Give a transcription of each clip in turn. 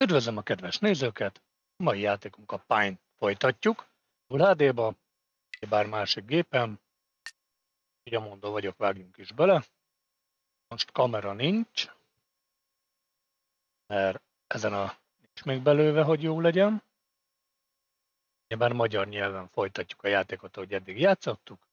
Üdvözlöm a kedves nézőket! A mai játékunk a Pine folytatjuk. Full HD-ba, bár másik gépen. Így amondó vagyok, vágjunk is bele. Most kamera nincs, mert ezen nincs még belőve, hogy jó legyen. Bár magyar nyelven folytatjuk a játékot, ahogy eddig játszottuk.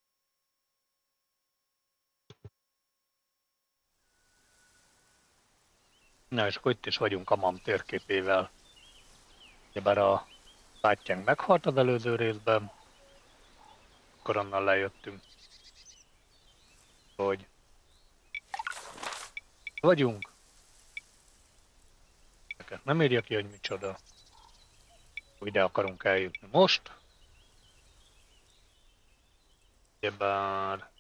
Na és akkor itt is vagyunk a MAM térképével. Bár a bátyánk meghalt az előző részben, akkor onnan lejöttünk, hogy vagyunk. Nem írja ki, hogy micsoda. Ide akarunk eljutni most. Bár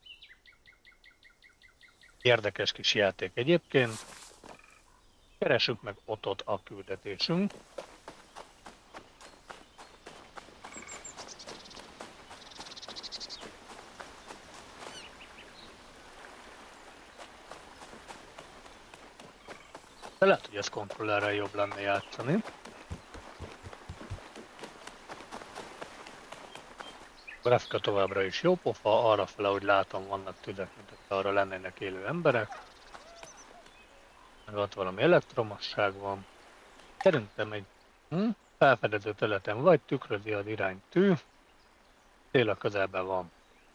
érdekes kis játék egyébként. Keressük meg Otot, a küldetésünk. De lehet, hogy ez kontrollerrel jobb lenne játszani. A grafika továbbra is jó pofa, arrafele, hogy látom, vannak tüzek, mint hogy arra lennének élő emberek. Meg ott valami elektromosság van. Szerintem egy felfedező területen vagy, tükrözi az irány tű. Cél a közelben van.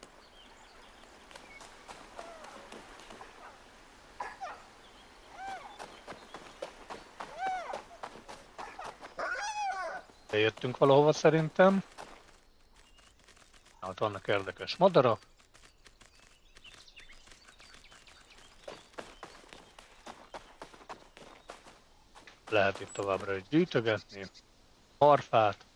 Bejöttünk valahova szerintem. Ott vannak érdekes madarak. Lehet itt továbbra is gyűjtögetni. Harfát.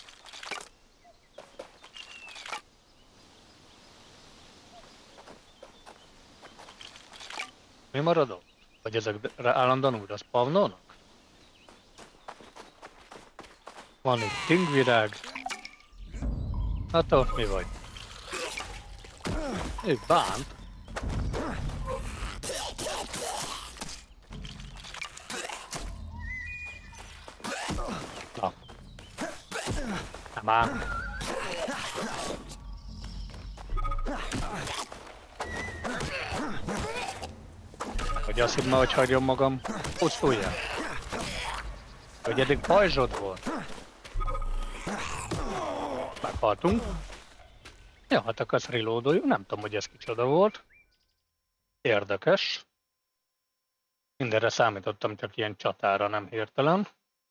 Mi maradok? Vagy ezek állandóan újra spawnolnak? Van itt tingvirág. Hát ott mi vagy? Ő bánt. Na. Nem áll. Hogy azt hidd, hogy hagyom magam. Pusztuljál. Hogy eddig pajzsod volt. Meghaltunk. Ja, hát akkor ezt reloadoljuk. Nem tudom, hogy ez kicsoda volt. Érdekes. Mindenre számítottam, csak ilyen csatára, nem hirtelen.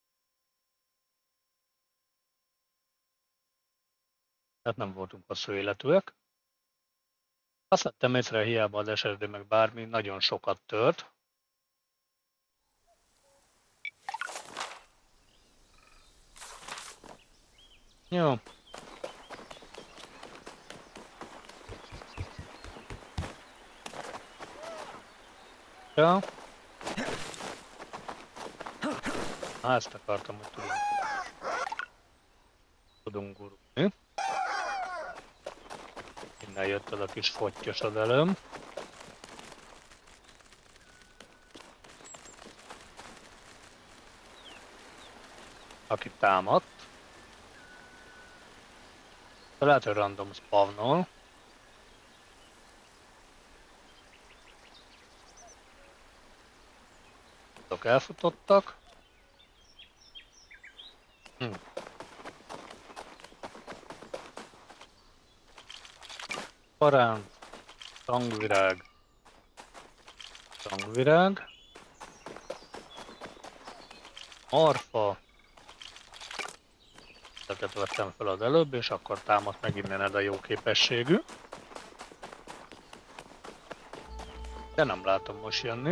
Tehát nem voltunk hosszú életűek. Azt vettem észre, hiába az SSD meg bármi, nagyon sokat tört. Jó. Ja. Ezt akartam, hogy tudunk gurulni. Innen jött az a kis fottyosod előm. Aki támadt. Lehet, hogy random spawnol. Azok elfutottak. Parán, tangvirág, arfa. Ezeket vettem fel az előbb, és akkor támadt meg innen ez a jó képességű. De nem látom most jönni.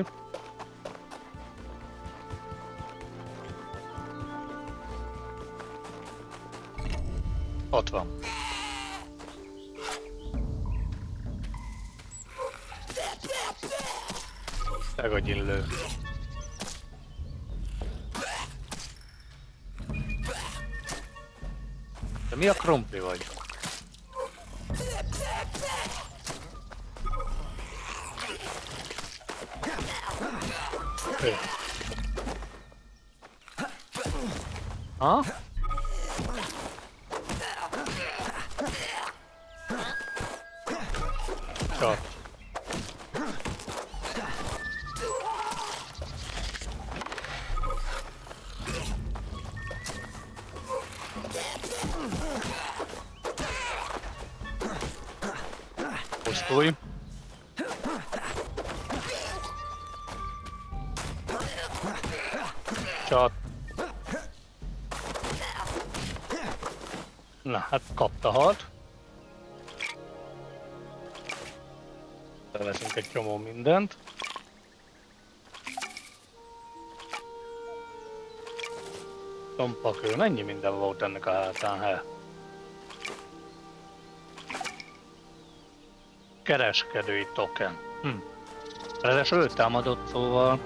Ott van. Megagyillő. De mi a krumpli vagy? Ha? Csak. Pusztulj. Csak. Na hát kapta hat. Leveszünk egy csomó mindent. Tompakő, mennyi minden volt ennek a hátán, he? Kereskedői token. Ráadásul támadott, szóval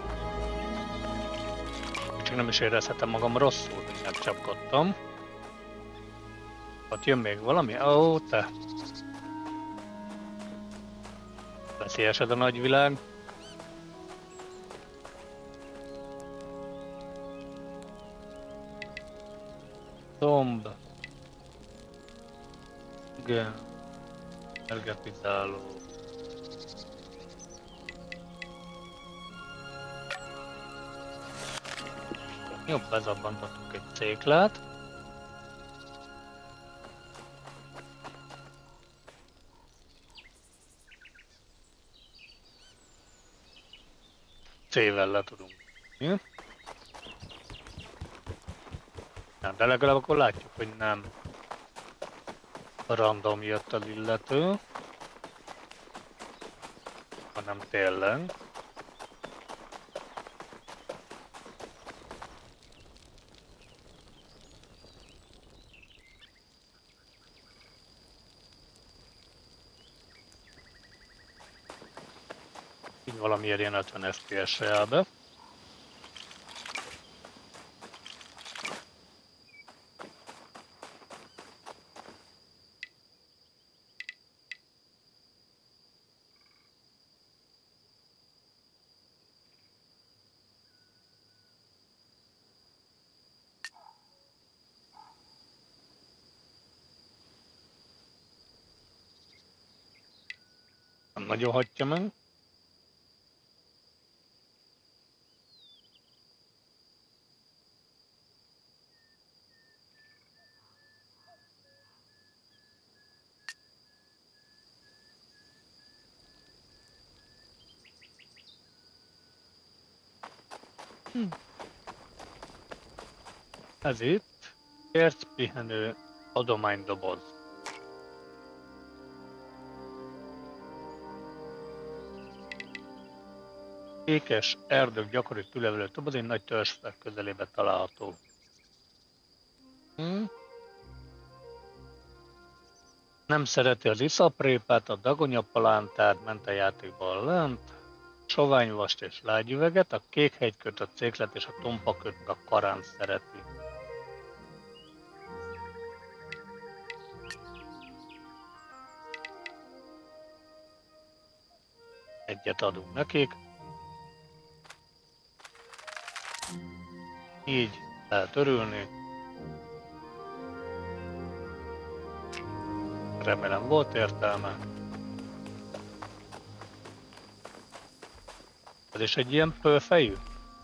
csak nem is érezhetem magam rosszul, hogy nem csapkodtam. Ott jön még valami? Ó, te! Veszélyesed a nagyvilág. Tomb. Igen. Energetizáló. Jobb, bezabbantottunk egy céklát. C-vel le tudunk. De legalább akkor látjuk, hogy nem random jött az illető, hanem tényleg. Így valamiért ilyen 50 FPS-re áll be. Nem nagyon hagyja meg. Ez itt. Ércpihenő adománydoboz. Ékes erdők gyakori tülevelő doboz, egy nagy törzsfák közelében található. Nem szereti az iszaprépát, a dagonyapalántát, ment a játékban lent, soványvast és lágyüveget, a kékhegy kötött céklet és a tompa kötött a karán szereti. Egyet adunk nekik. Így lehet örülni. Remélem volt értelme. Ez is egy ilyen pőfejű?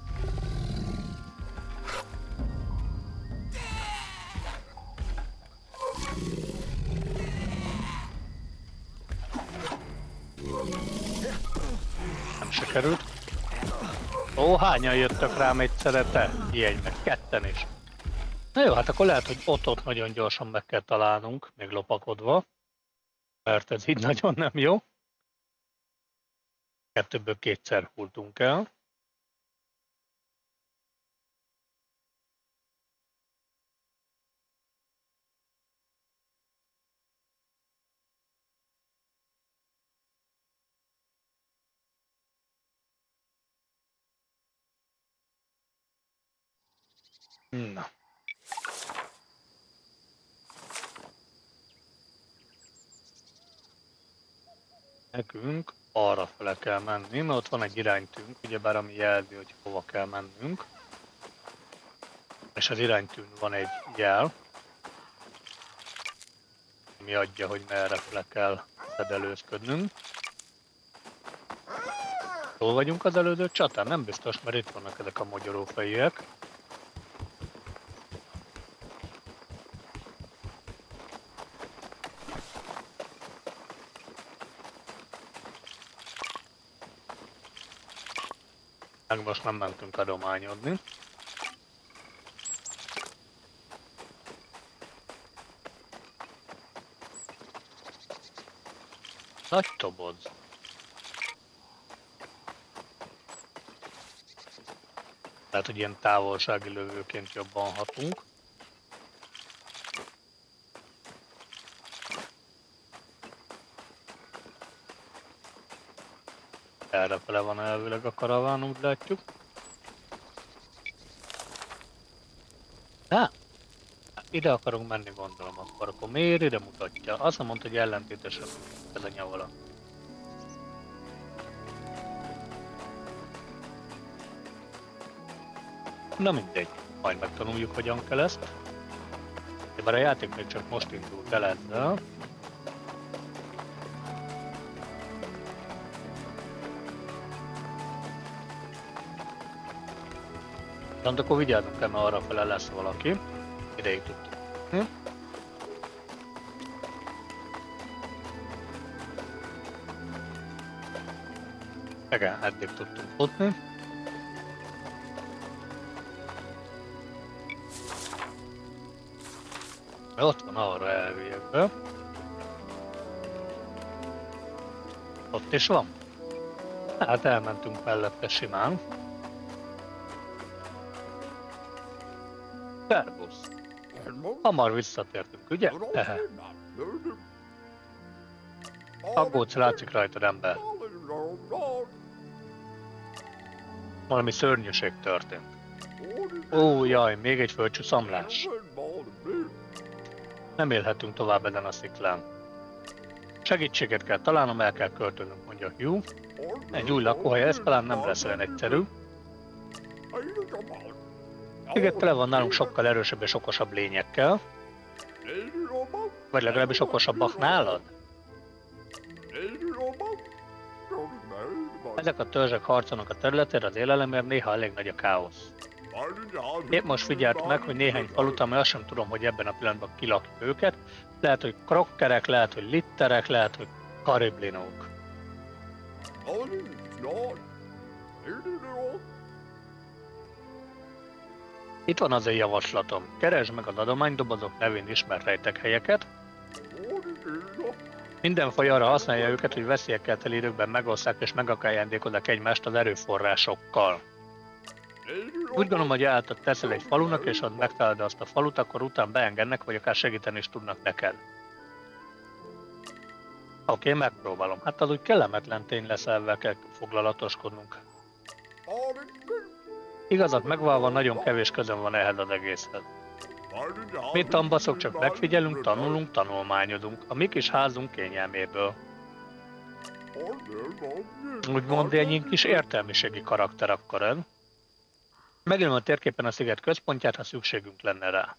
Nem sikerült. Ó, hányan jöttök rám egyszerre, te? Ilyen meg ketten is. Na jó, hát akkor lehet, hogy ott nagyon gyorsan meg kell találnunk, még lopakodva. Mert ez így nagyon nem jó. Kettőből kétszer hultunk el. Na. Nekünk arra fele kell menni, mert ott van egy iránytűnk, ugyebár ami jelzi, hogy hova kell mennünk. És az iránytűn van egy jel, ami adja, hogy merre kell szedelőzködnünk. Jól vagyunk az elődő csatán? Nem biztos, mert itt vannak ezek a mogyorófejűek. Meg most nem mentünk adományodni. Nagy toboz. Tehát, hogy ilyen távolsági lövőként jobban hatunk. Errefele van elvileg a karavánunk, látjuk. Ide akarunk menni, gondolom, akkor miért ide mutatja? Azt mondta, hogy ellentétesen ez a nyavala. Na mindegy, majd megtanuljuk, hogyan kell ezt. Bár a játék még csak most indult el ezzel. De akkor vigyázzunk el, mert arra fele lesz valaki. Ide jutottunk. Igen, eddig tudtunk futni. Ott van arra elviekbe. Ott is van. Hát elmentünk mellette simán. Szervusz! Hamar visszatértünk, ugye? Aggódsz, látszik rajtad, ember. Valami szörnyűség történt. Ó, jaj, még egy földcsúszamlás. Nem élhetünk tovább ezen a sziklán. Segítséget kell találnom, el kell költönünk, mondja Hugh. Egy új lakóhely, ez talán nem lesz olyan egyszerű. Sziget tele van nálunk sokkal erősebb és okosabb lényekkel. Vagy legalábbis okosabbak nálad? Ezek a törzsek harcolnak a területén, az élelemért néha elég nagy a káosz. Épp most figyelt meg, hogy néhány falut, amely azt sem tudom, hogy ebben a pillanatban kilakjuk őket. Lehet, hogy krokkerek, lehet, hogy litterek, lehet, hogy kariblinók. Itt van az én javaslatom. Keresd meg az adománydobozok nevén ismert rejtekhelyeket. Mindenfaj arra használja őket, hogy veszélyekkel teli időkben megosszák és megajándékozzák egymást az erőforrásokkal. Úgy gondolom, hogy által teszel egy falunak, és ha megtalálod azt a falut, akkor utána beengednek, vagy akár segíteni is tudnak neked. Oké, megpróbálom. Hát az úgy kellemetlen tény lesz, ezzel kell foglalatoskodnunk. Igazat megvalva, nagyon kevés közön van ehhez az egészhez. Mi tambaszok csak megfigyelünk, tanulunk, tanulmányozunk, a mi kis házunk kényelméből. Úgymond egy kis értelmiségi karakter akkor ez. Megjelöm a térképen a sziget központját, ha szükségünk lenne rá.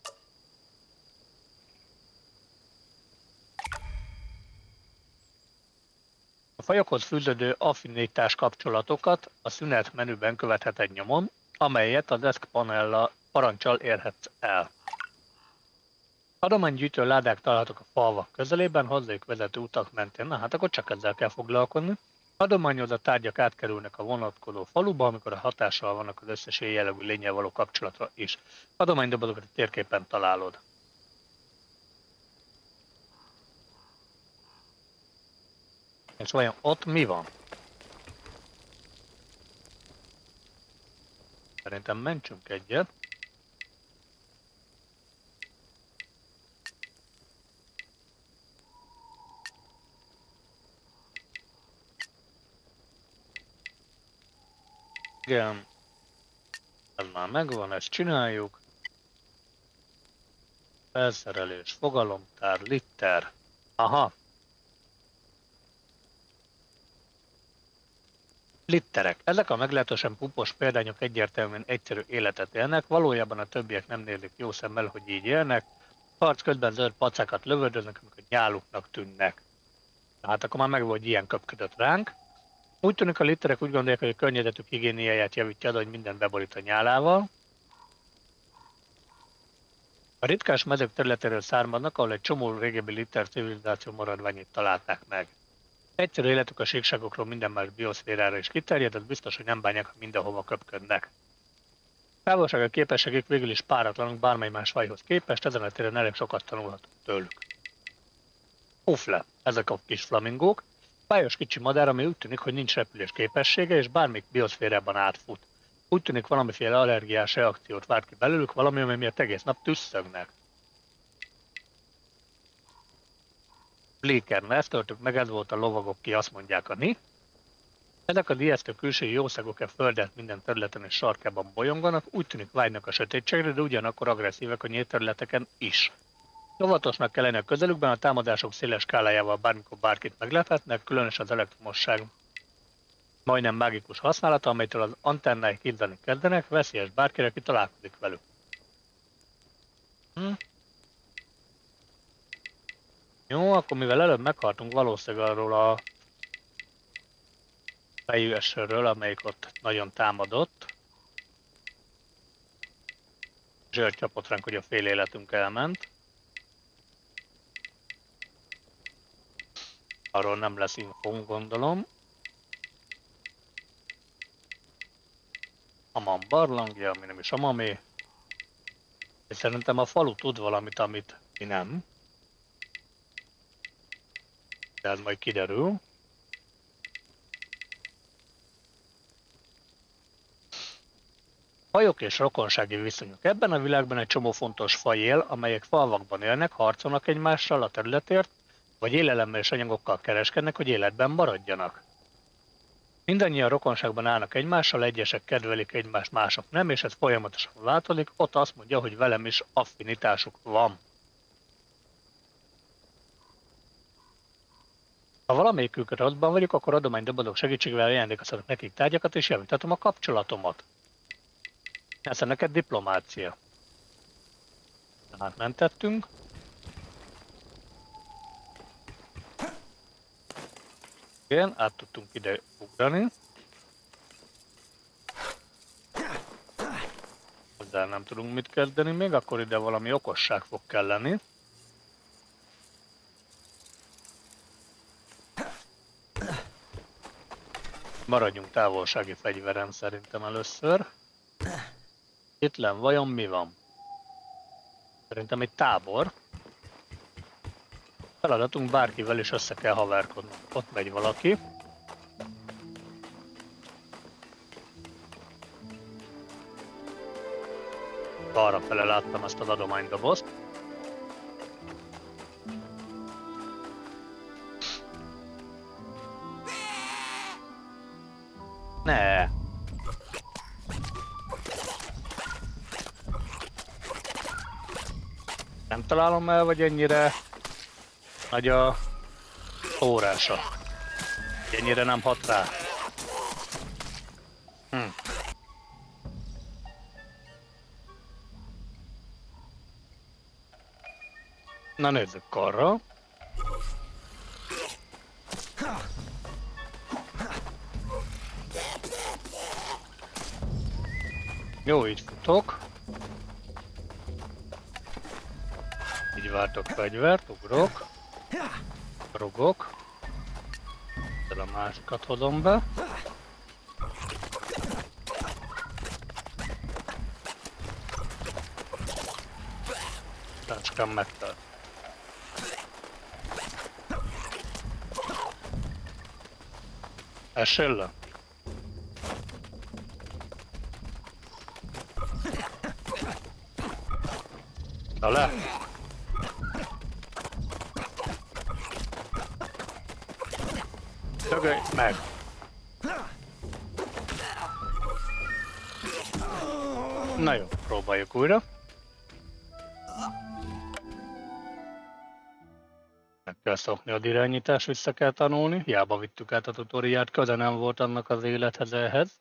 A fajokhoz fűződő affinitás kapcsolatokat a szünet menüben követheted nyomon, amelyet a desk panella parancsal érhetsz el. Adománygyűjtő ládák találhatók a falvak közelében, hozzájuk vezető utak mentén, na hát akkor csak ezzel kell foglalkozni. Adományozott tárgyak átkerülnek a vonatkozó faluba, amikor a hatással vannak az összes ilyen jellegű lénnyel való kapcsolatra is. Adománydobozokat a térképen találod. És vajon ott mi van? Szerintem mentsünk egyet. Igen, ez már megvan, ezt csináljuk. Felszerelés, fogalomtár, liter. Aha. Litterek. Ezek a meglehetősen pupos példányok egyértelműen egyszerű életet élnek, valójában a többiek nem nézik jó szemmel, hogy így élnek, harc közben zöld pacákat lövöldöznek, amikor nyáluknak tűnnek. Tehát akkor már meg volt ilyen köpködött ránk. Úgy tűnik, a litterek úgy gondolják, hogy a környezetük higiéniáját javítja, hogy mindent beborít a nyálával. A ritkás mezők területéről származnak, ahol egy csomó régebbi litter civilizáció maradványait találták meg. Egyszerű életük a síkságokról minden más bioszférára is kiterjed, az biztos, hogy nem bánják, ha mindenhova köpködnek. Távolsága képességük végül is páratlanok bármely más fajhoz képest, ezen a téren elég sokat tanulhatunk tőlük. Ufle, ezek a kis flamingók, pályos kicsi madár, ami úgy tűnik, hogy nincs repülés képessége, és bármik bioszférában átfut. Úgy tűnik, valamiféle allergiás reakciót várt ki belőlük, valami, ami miatt egész nap tüsszögnek. Blékerne, ezt töltük meg, ez volt a lovagok, ki azt mondják a ni. Ezek az ijesztő külsői jószágok a földet minden területen és sarkában bolyonganak, úgy tűnik vágynak a sötétségre, de ugyanakkor agresszívek a nyílt területeken is. Óvatosnak kell lenni a közelükben, a támadások széles skálájával bármikor bárkit meglephetnek, különösen az elektromosság majdnem mágikus használata, amelytől az antennái kínzani kezdenek, veszélyes bárkire, aki találkozik velük. Jó, akkor mivel előbb meghaltunk valószínűleg arról a fejű esőről, amelyik ott nagyon támadott. Zsört csapott ránk, hogy a fél életünk elment. Arról nem lesz infónk, gondolom. Aman barlangja, ami nem is amamé. És szerintem a falu tud valamit, amit mi nem. De ez majd kiderül. Fajok és rokonsági viszonyok. Ebben a világban egy csomó fontos faj él, amelyek falvakban élnek, harcolnak egymással a területért, vagy élelemmel és anyagokkal kereskednek, hogy életben maradjanak. Mindannyian rokonságban állnak egymással, egyesek kedvelik egymást, mások nem, és ez folyamatosan változik, ott azt mondja, hogy velem is affinitásuk van. Ha valamelyikük rosszban vagyok, akkor adománydobozok segítségével ajándékozhatok nekik tárgyakat, és javítatom a kapcsolatomat. Ez neked diplomácia. Átmentettünk. Igen, át tudtunk ide ugrani. Ezzel nem tudunk mit kezdeni még, akkor ide valami okosság fog kelleni. Maradjunk távolsági fegyveren szerintem először. Itt len vajon mi van? Szerintem egy tábor. Feladatunk bárkivel is össze kell haverkodnunk. Ott megy valaki. Arra fele láttam ezt az adománydobozt. Ne. Nem találom el, vagy ennyire nagy a órása. Ennyire nem hat rá. Na nézzük karra. Jó, így futok. Így vártok fegyvert, ugrok. Rugok. Ezzel a másikat hozom be. Tácskám megtelt. Essél le? Na le! Dögölj meg! Na jó, próbáljuk újra. kell szokni az irányítás, vissza kell tanulni. Hiába vittük át a tutoriát, köze nem volt annak az élethez ehhez.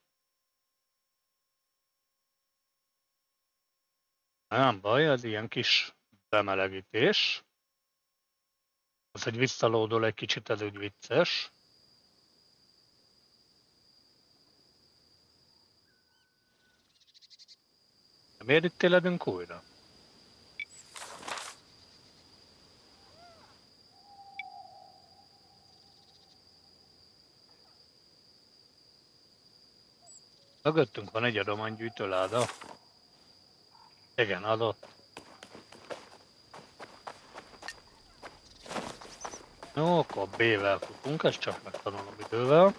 Nem baj, az ilyen kis bemelegítés. Az, hogy visszalódol egy kicsit, ez úgy vicces. De miért itt téledünk újra? Mögöttünk van egy adománygyűjtő láda. Igen, adott. Jó, akkor B-vel futunk, ezt csak megtanulom idővel.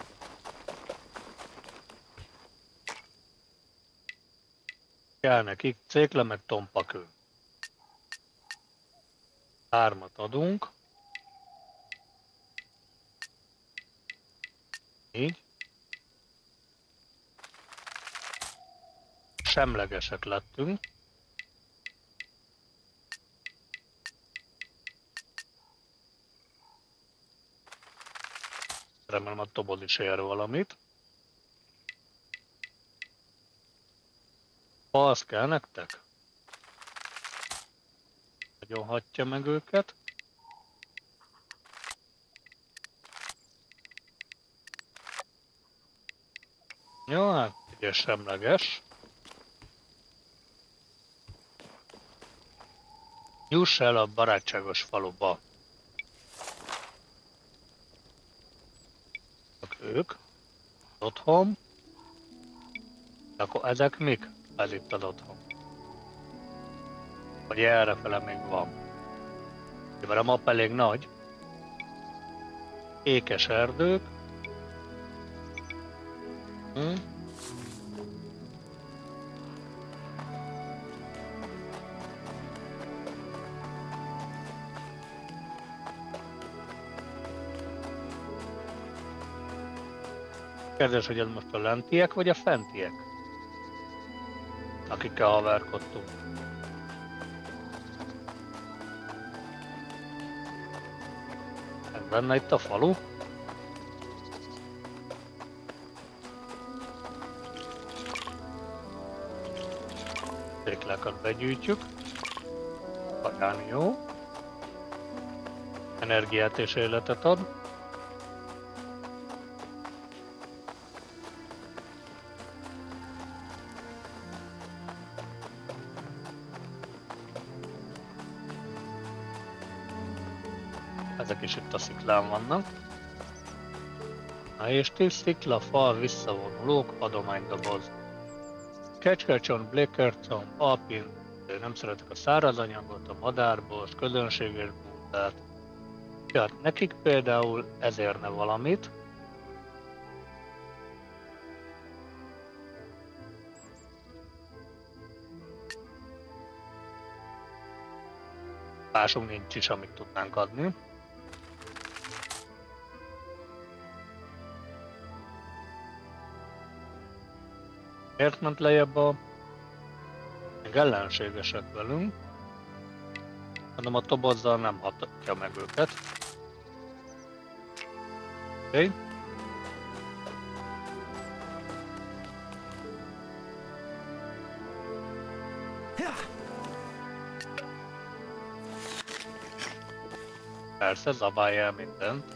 Kell nekik cékle meg tompakő. 3 adunk. Így. Semlegesek lettünk. Remélem a Tobod is ér valamit. Az kell nektek? Nagyon hatja meg őket. Jó, hát ugye semleges. Juss el a barátságos faluba. Ők. Otthon. Akkor ezek mik? Ez itt az otthon. Vagy errefele még van. Mivel a map elég nagy. Ékes erdők. Kérdés, hogy ez most a lentiek vagy a fentiek? Akikkel haverkodtunk. Ez benne itt a falu. Széklákat begyűjtjük. Kaján jó. Energiát és életet ad. Ezek is itt a sziklán vannak. Na és 10 szikla, fal, visszavonulók, adománydoboz. Kecskecsont, blékercomb, alpin, nem szeretek a száraz anyagot, a madárbost, közönséges munkát. Tehát nekik például ez érne valamit. Másunk nincs is, amit tudnánk adni. Miért ment lejjebb a... Még ellenségesek velünk. Hanem a tobozzal nem hatja meg őket. Oké. Persze, zabálj el mindent.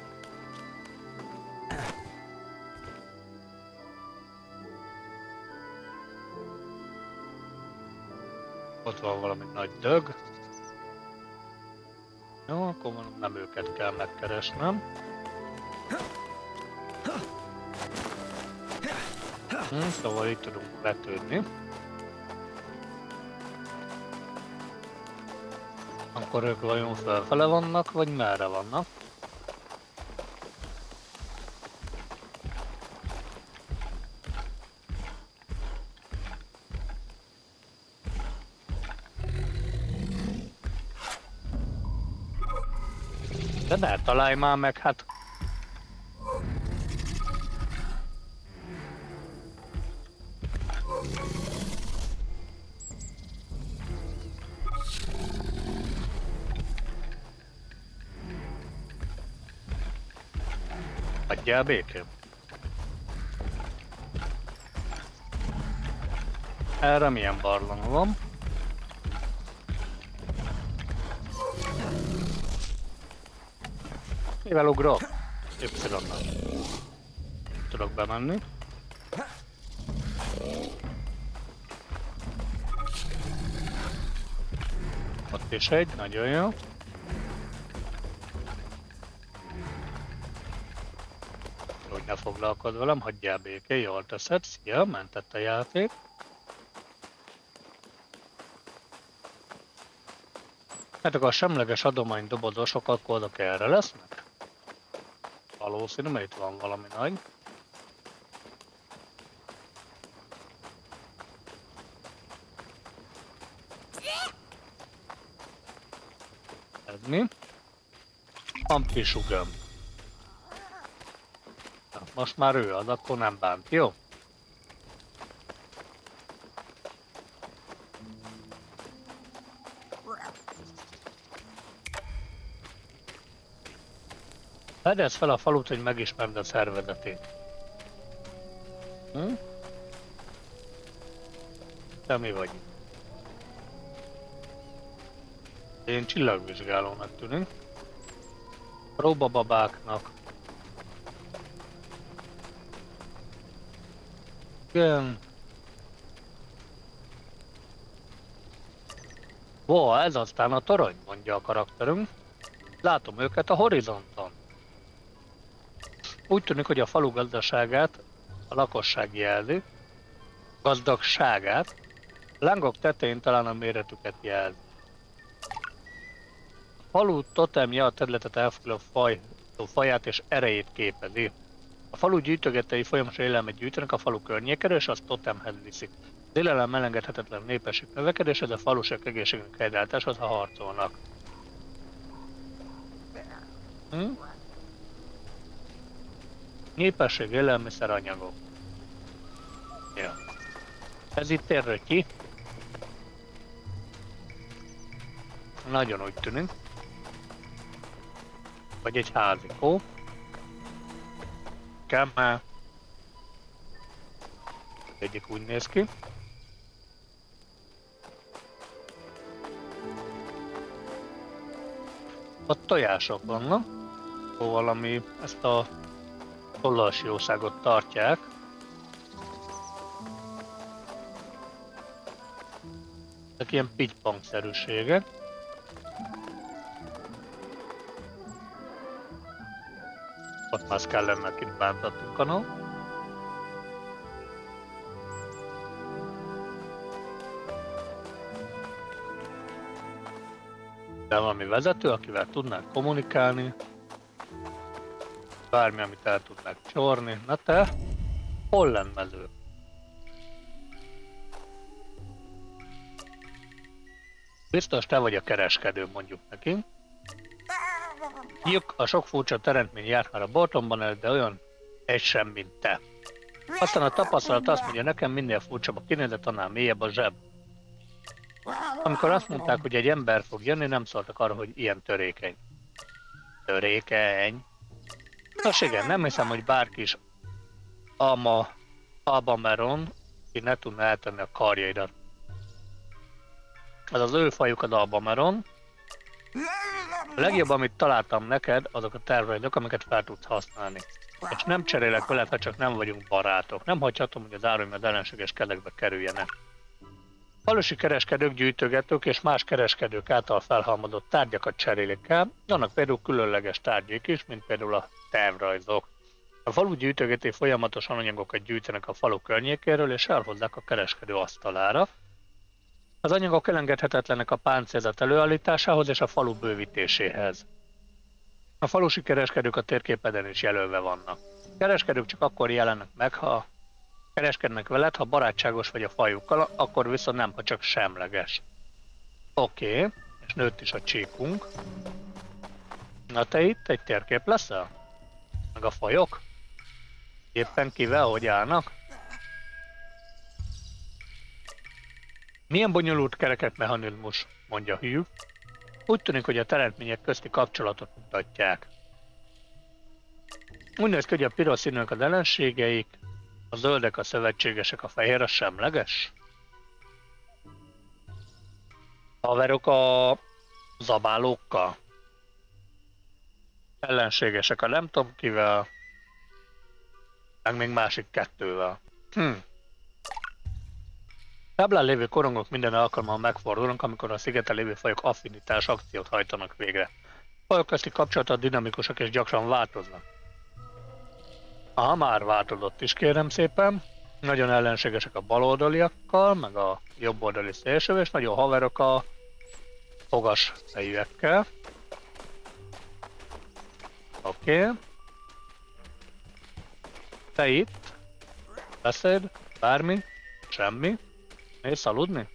Ott van valami nagy dög. Jó, akkor nem őket kell megkeresnem. Szóval itt tudunk vetődni. Akkor ők vajon felfele vannak, vagy merre vannak? De ne találj már meg, hát... Hagyjál békén. Erre milyen barlang van? Mivel ugrok? Y-nal. Tudok bemenni. Ott is egy, nagyon jó. Hogy ne foglalkozz velem, hagyjál békén, jól teszed. Szia, mentett a játék. Hát akkor a semleges adománydobozosok akkor azok erre lesznek? Valószínű, mert itt van valami nagy. Ez mi? Ampisugöm. Most már ő az, akkor nem bánt, jó? Fedezd fel a falut, hogy megismerd a szervezetét. Te mi vagy? Én csillagvizsgálónak tűnik. Próbababáknak. Igen. Wow, ez aztán a torony, mondja a karakterünk. Látom őket a horizonton. Úgy tűnik, hogy a falu gazdaságát a lakosság jelzi, gazdagságát, a lángok tetején talán a méretüket jelzi. A falu totemje a területet elfoglaló faját és erejét képezi. A falu gyűjtögetői folyamatosan élelmet gyűjtenek a falu környékére, és azt totemhez viszik. Az élelem elengedhetetlen népesség növekedése, de a falusiak egészségünknek helyreállításhoz harcolnak. Népesség, élelmiszer, anyagok. Ja. Ez itt érre ki. Nagyon úgy tűnik. Vagy egy házikó. Kemmel. Egyik úgy néz ki. Ott tojások vannak. Valami ezt a tollasjószágot tartják. Ezek ilyen pittypang-szerűségek. Ott már Skellennek itt bántattunk a nap. De valami vezető, akivel tudnánk kommunikálni. Bármi, amit el tudnák csorni. Na te, pollenmező. Biztos te vagy a kereskedő, mondjuk neki. Juk, a sok furcsa teremtmény járt már a boltomban el, de olyan egy sem, mint te. Aztán a tapasztalat azt mondja nekem, minél furcsabb a kinézet, annál mélyebb a zseb. Amikor azt mondták, hogy egy ember fog jönni, nem szóltak arra, hogy ilyen törékeny. Törékeny? Nos igen, nem hiszem, hogy bárki is Albameron, ki ne tudna eltenni a karjaidat. Ez az ő fajuk az Albameron. A legjobb, amit találtam neked, azok a terveidok, amiket fel tudsz használni. És nem cserélek veled, ha csak nem vagyunk barátok. Nem hagyhatom, hogy az áruim az ellenséges kezekbe kerüljenek. Falusi kereskedők, gyűjtögetők és más kereskedők által felhalmozott tárgyakat cserélik el, vannak például különleges tárgyék is, mint például a tervrajzok. A falu gyűjtögetői folyamatosan anyagokat gyűjtenek a falu környékéről és elhozzák a kereskedő asztalára. Az anyagok elengedhetetlenek a páncélzat előállításához és a falu bővítéséhez. A falusi kereskedők a térképeden is jelölve vannak. A kereskedők csak akkor jelennek meg, ha kereskednek veled, ha barátságos vagy a fajukkal, akkor viszont nem, ha csak semleges. Oké, és nőtt is a csíkunk. Na te itt egy térkép leszel? Meg a fajok? Éppen kivel, hogy állnak? Milyen bonyolult kereket mechanizmus, mondja Hugh. Úgy tűnik, hogy a teremtmények közti kapcsolatot mutatják. Úgy néz ki, hogy a piros színűek az ellenségeik, a zöldek a szövetségesek, a fehér a semleges. Haverok a zabálókkal. Ellenségesek a nem tudom kivel, meg még másik kettővel. Táblán lévő korongok minden alkalommal megfordulnak, amikor a szigeten lévő fajok affinitás akciót hajtanak végre. Fajok közti kapcsolatok dinamikusak és gyakran változnak. Aha, már változott is, kérem szépen. Nagyon ellenségesek a baloldaliakkal, meg a jobboldali szélső, és nagyon haverok a fogas fejűekkel. Oké. Te itt? Beszéd? Bármi? Semmi? Mész aludni?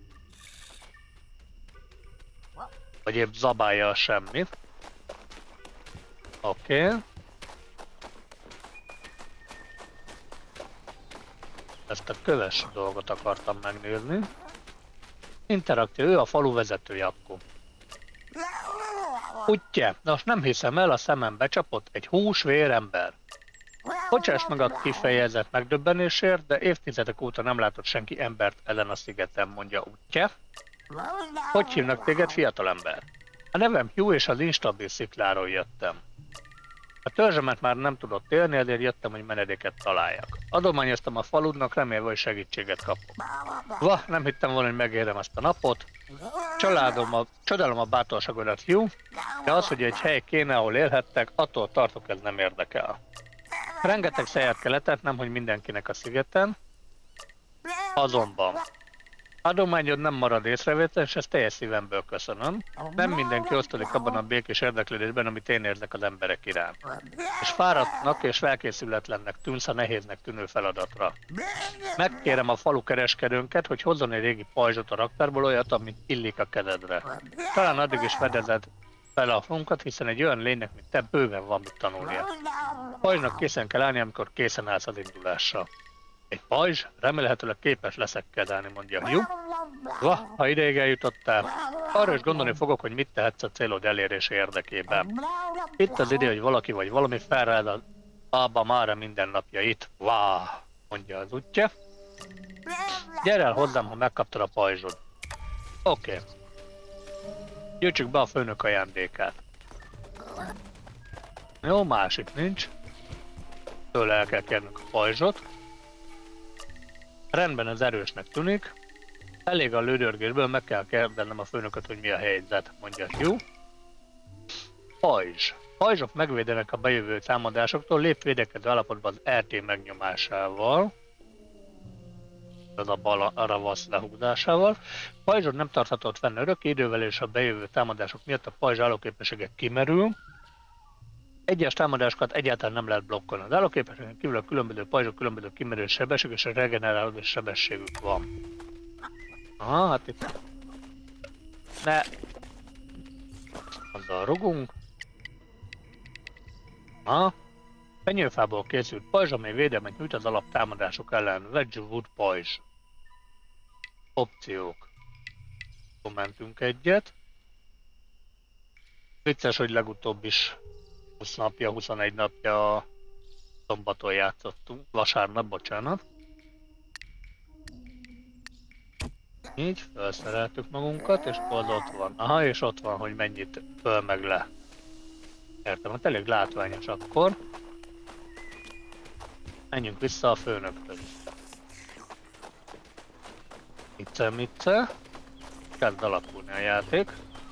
Vagy épp zabálja a semmit? Oké. Ezt a köves dolgot akartam megnézni. Interaktív, ő a falu vezetője akkor. Utye, de azt nem hiszem el, a szemem becsapott egy húsvér ember. Bocsáss meg a kifejezett megdöbbenésért, de évtizedek óta nem látott senki embert ezen a szigeten, mondja Utye. Hogy hívnak téged, fiatalember? A nevem Hugh, és az instabil szikláról jöttem. A törzsemet már nem tudott élni, ezért jöttem, hogy menedéket találjak. Adományoztam a faludnak, remélve, hogy segítséget kapok. Nem hittem volna, hogy megérem ezt a napot. Csodálom a bátorságodat, Hugh, de az, hogy egy hely kéne, ahol élhettek, attól tartok, ez nem érdekel. Rengeteg szelet kell etetnem, hogy mindenkinek a szigeten. Azonban adományod nem marad észrevétel, és ezt teljes szívemből köszönöm. Nem mindenki osztozik abban a békés érdeklődésben, amit én érzek az emberek iránt. És fáradtnak és felkészületlennek tűnsz a nehéznek tűnő feladatra. Megkérem a falu kereskedőnket, hogy hozzon egy régi pajzsot a raktárból, olyat, amit illik a kezedre. Talán addig is fedezed fel a funkat, hiszen egy olyan lénynek, mint te, bőven van mit tanulnia. A pajzsnak készen kell állni, amikor készen állsz az indulásra. Egy pajzs, remélhetőleg képes leszek kezelni, mondja Hugh. Ha ideig eljutottál, arra is gondolni fogok, hogy mit tehetsz a célod elérése érdekében. Itt az idő, hogy valaki vagy valami felráld az Abba Mára mindennapjait. Mondja az Utye. Gyere el hozzám, ha megkaptad a pajzsod. Oké. Gyűjtsük be a főnök ajándékát. Jó, másik nincs. Tőle el kell kérnünk a pajzsot. Rendben, ez erősnek tűnik. Elég a lődörgésből, meg kell kérdenem a főnököt, hogy mi a helyzet, mondja Hugh. Pajzs. Pajzsok megvédenek a bejövő támadásoktól, lép védekező állapotban az RT megnyomásával. Az a bal ravasz lehúzásával. Pajzsod nem tartható ott fenn örök idővel, és a bejövő támadások miatt a pajzs állóképessége kimerül. Egyes támadásokat egyáltalán nem lehet blokkolni. Az állóképességen kívül a különböző pajzsok különböző kimerő sebesség és a regenerálódó sebességük van. Aha, hát itt... Ne! Azzal rugunk. Aha. Fenyőfából készült pajzs, amely védelmet nyújt az alaptámadások ellen. Wedgwood pajzs. Opciók. Mentünk egyet. Vicces, hogy legutóbb is 20 napja, 21 napja szombaton játszottunk. Vasárnap, bocsánat. Így, felszereltük magunkat, és az ott van. Aha, és ott van, hogy mennyit föl meg le. Értem, hát elég látványos akkor. Menjünk vissza a főnökhöz. Mice. Kezd alakulni a játék.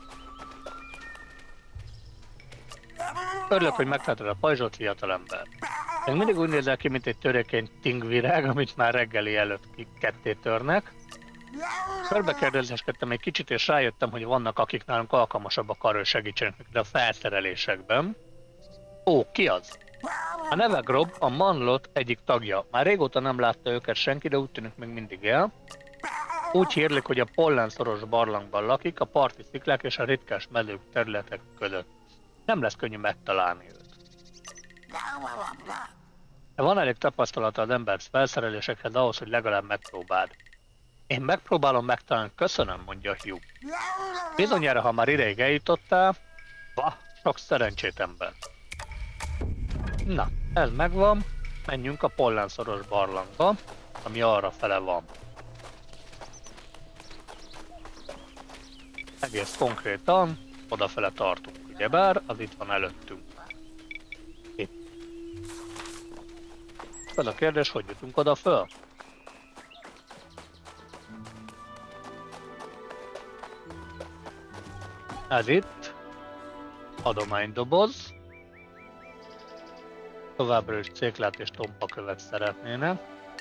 Örülök, hogy megtaláltad a pajzsot, fiatalember. Még mindig úgy nézel ki, mint egy törékeny tingvirág, amit már reggeli előtt ketté törnek. Körbekérdezéskedtem egy kicsit, és rájöttem, hogy vannak, akik nálunk alkalmasabbak arra, hogy segítsenek neked a felszerelésekben. Ó, ki az? A neve Grob, a Manlot egyik tagja. Már régóta nem látta őket senki, de úgy tűnik még mindig él. Úgy hírlik, hogy a pollenszoros barlangban lakik, a parti sziklák és a ritkás mezők területek között. Nem lesz könnyű megtalálni őt. De van elég tapasztalata az ember felszerelésekhez ahhoz, hogy legalább megpróbáld. Én megpróbálom megtalálni, köszönöm, mondja Hugh. Bizonyára, ha már ideig eljutottál, sok szerencsét, ember. Na, Ez megvan, menjünk a pollenszoros barlangba, ami arra fele van. Egész konkrétan odafele tartunk, ugyebár, az itt van előttünk. Itt. Az a kérdés, hogy jutunk oda föl? Ez itt, adománydoboz. Továbbra is céklát és tompakövet szeretnének.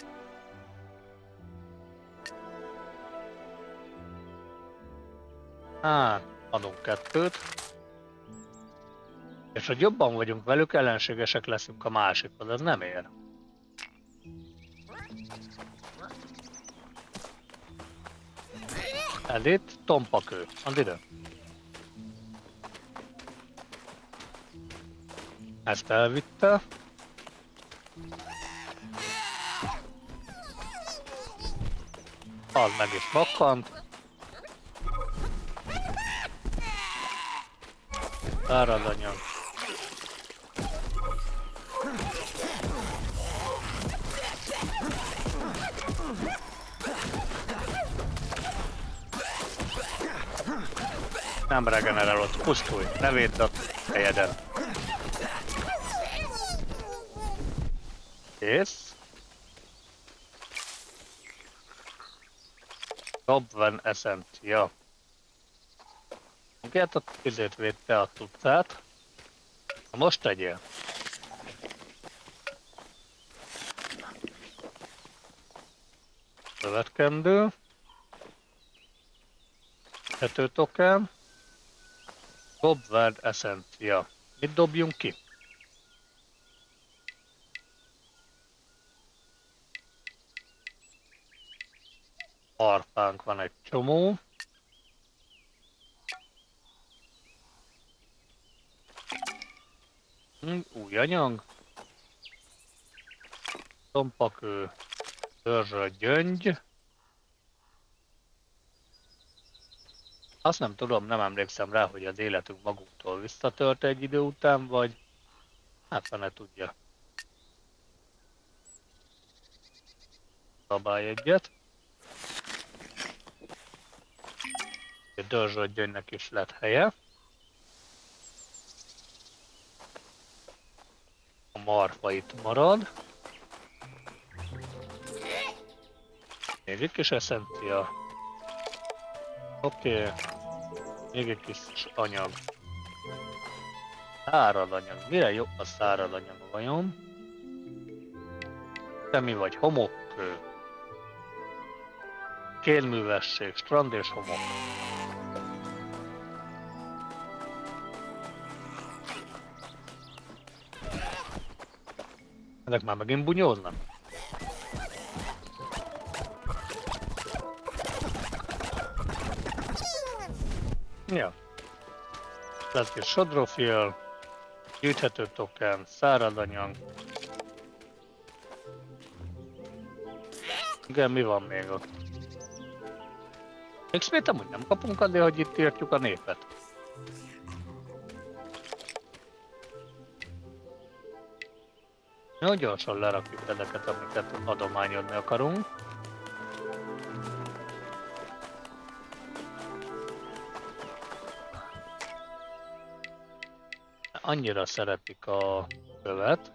Hát, adunk 2-t. És hogy jobban vagyunk velük, ellenségesek leszünk a másikhoz, ez nem ér. Ez itt tompakő, add ide. Ezt elvitte. Az meg is makkant. Száradanyag. Nem regenerálod, pusztulj, ne védd a helyeden. Kész. Dobven essentia. Miért a tüzét védte a tudtát? Na most tegyél. Következő. 2 token. Dobven essentia. Mit dobjunk ki? Harpánk van egy csomó. Új anyag. Tompakő. Törzsöl gyöngy. Azt nem tudom, nem emlékszem rá, hogy az életünk magunktól visszatört egy idő után, vagy hát fene tudja. Szabálj egyet. A dörzsölt gyöngynek is lett helye. A marfa itt marad. Még egy kis essentia. Oké. Még egy kis anyag. Szárad anyag. Mire jó a szárad anyag vajon? Te mi vagy? Homokkő. Kélművesség, strand és homok. Ezek már megint bunyóznak? Ja. Lesz kis sodrofil, gyűjthető token, száradanyag. Igen, mi van még ott? XP-t amúgy nem kapunk azért, hogy itt írtjuk a népet. Nagyon gyorsan lerakjuk ezeket, amiket adományozni akarunk. Annyira szeretik a követ.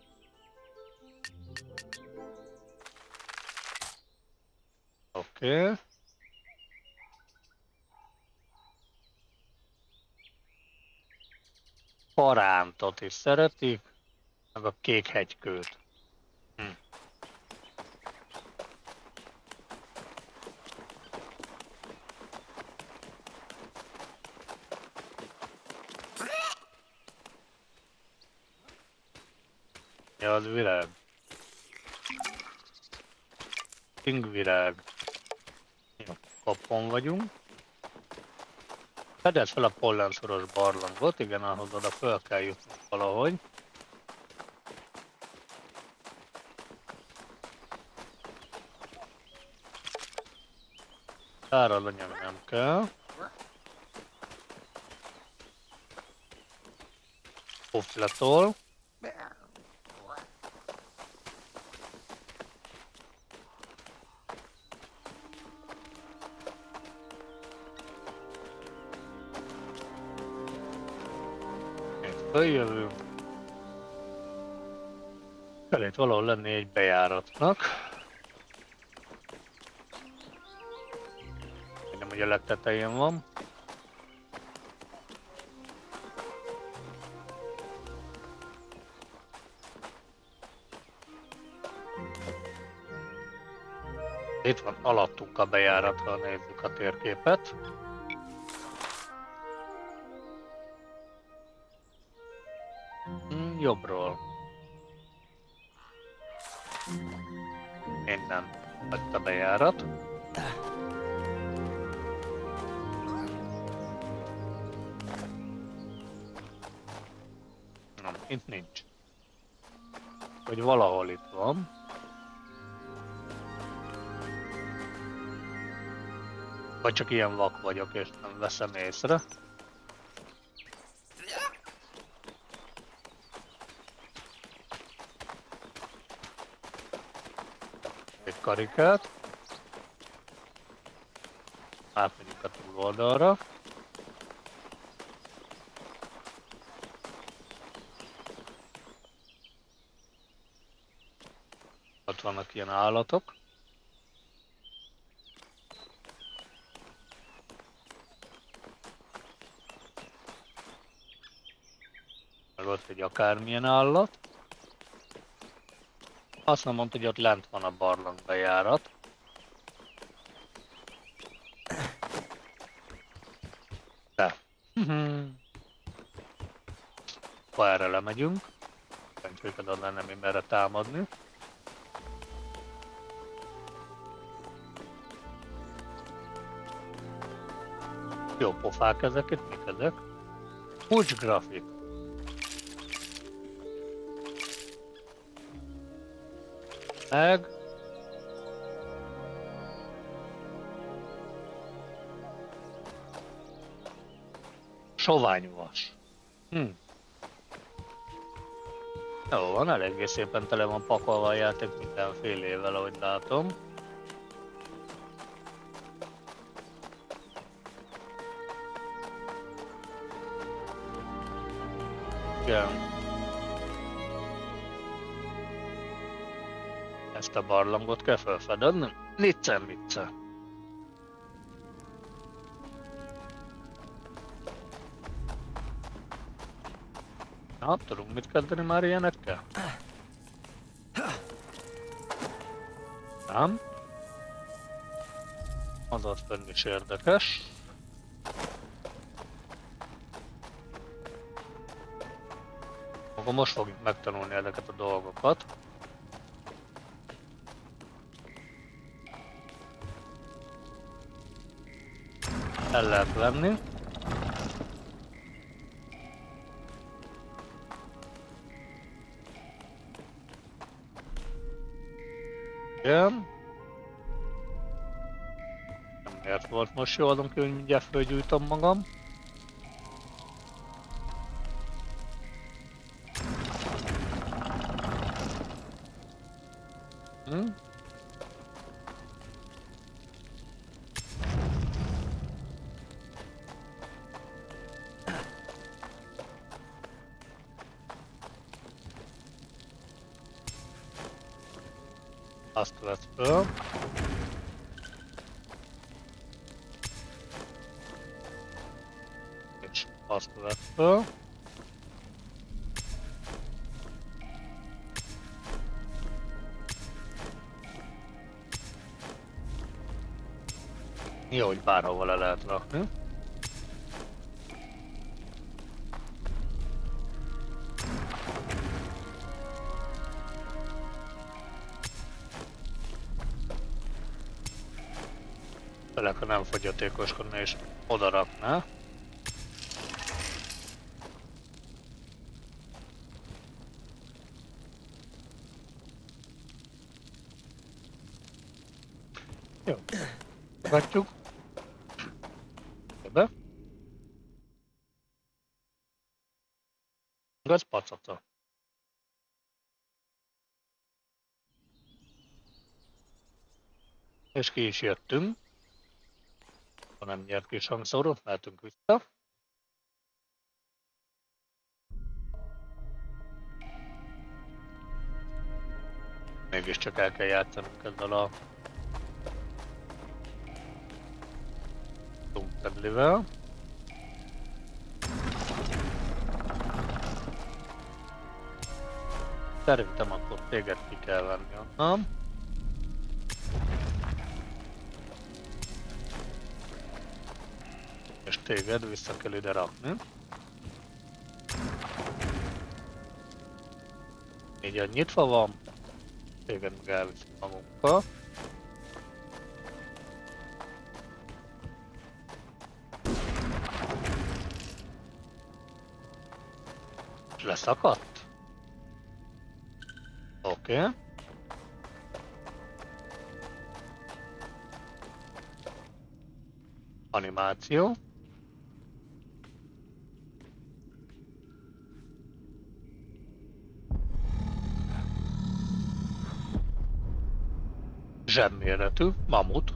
Oké. Parántot is szeretik, meg a kék hegykőt. Ja, az virág. Pingvirág. Jó, kapon vagyunk. Fedez fel a pollenszoros barlangot, igen, ahhoz oda föl kell jutni valahogy. Szárad anyag nem kell. Puffletol. Följövünk. Kell itt valahol lenni egy bejáratnak. Nem, hogy a legtetején van. Itt van alattunk a bejárat, ha nézzük a térképet. Jobbról. Innen lett a bejárat. Nem, itt nincs. Hogy valahol itt van. Vagy csak ilyen vak vagyok és nem veszem észre. Egy karikát. Átmegyünk a túloldalra. Ott vannak ilyen állatok. Meg ott egy akármilyen állat. Azt nem mondta, hogy ott lent van a barlang bejárat. De. Ha erre lemegyünk. Szerencséket ad lenne még merre támadni. Jó pofák ezek itt, mik ezek? Pucs grafik. Meg soványvas. Jó van, eléggé szépen tele van pakolva a játék mindenfélével, ahogy látom. Igen. Ezt a barlangot kell felfedni. Nicce. Na, tudunk mit kezdeni már ilyenekkel? Nem. Az ott fönn is érdekes. Akkor most fogjuk megtanulni ezeket a dolgokat. El lehet venni. Igen. Miért volt most jó, adom ki, hogy mindjárt fölgyújtom magam. Azt vett föl. És azt vett föl. Jó, hogy bárhova le lehet rakni. Főleg, ha nem fogyatékoskodna és oda rakná. Jó. Fogadjuk. Be. Ez pacata. És ki is jöttünk. Ha nem nyert kis hangszórót, mehetünk vissza. Mégiscsak el kell játszanunk ezzel a Doomtedlivel. Szerintem akkor téged ki kell venni onnan. És téged vissza kell ide rakni. Így nyitva van. Téged meg elviszik magunkkal. És leszakadt? Oké. Animáció. Zsebméretű, mamut.